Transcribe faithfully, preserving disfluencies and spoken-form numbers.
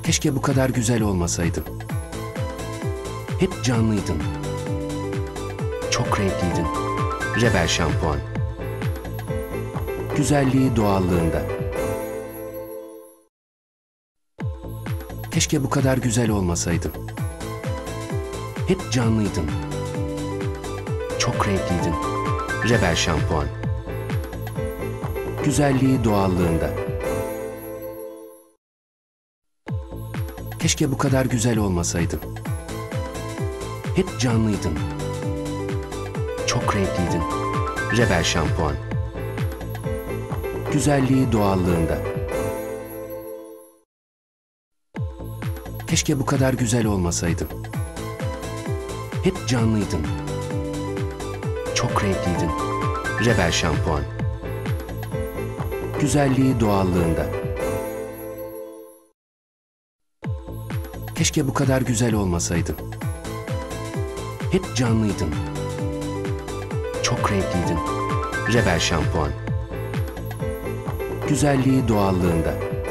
Keşke bu kadar güzel olmasaydın. Hep canlıydın. Çok renkliydin. Rebel şampuan. Güzelliği doğallığında. Keşke bu kadar güzel olmasaydın. Hep canlıydın. Çok renkliydin. Rebel şampuan. Güzelliği doğallığında. Keşke bu kadar güzel olmasaydın. Hep canlıydın. Çok renkliydin. Rebel şampuan. Güzelliği doğallığında. Keşke bu kadar güzel olmasaydın. Hep canlıydın. Çok renkliydin. Rebel şampuan. Güzelliği doğallığında. Keşke bu kadar güzel olmasaydın. Hep canlıydın. Çok renkliydin. Rebel şampuan. Güzelliği doğallığında.